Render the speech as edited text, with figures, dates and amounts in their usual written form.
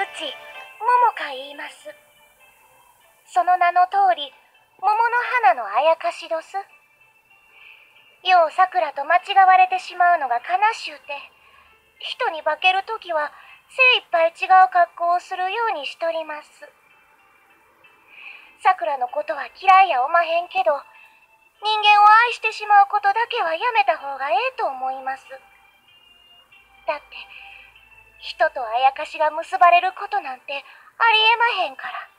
ち、桃か言います。その名の通り、桃の花のあやかしどす。よう桜と間違われてしまうのが悲しゅうて、人に化けるときは精一杯違う格好をするようにしとります。桜のことは嫌いやおまへんけど、人間を愛してしまうことだけはやめた方がええと思います。だって、人とあやかしが結ばれることなんてありえまへんから。